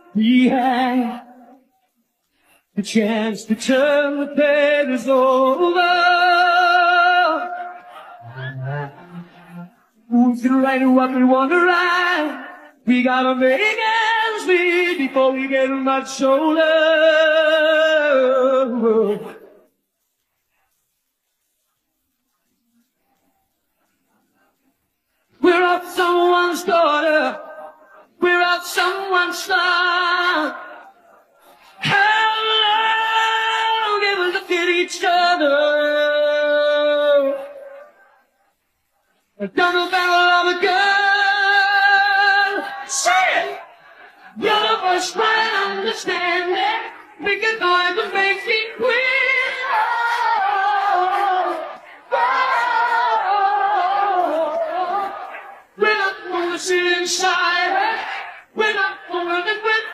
We had the chance to turn the pages over. Who's gonna write what we want to write? We gotta make ends meet before we get much older. We're of someone's daughter. We're of someone's son. How long have we looked at each other? Down the barrel of a gun. Say it! You're the first one to understand it. We can find the basic queen.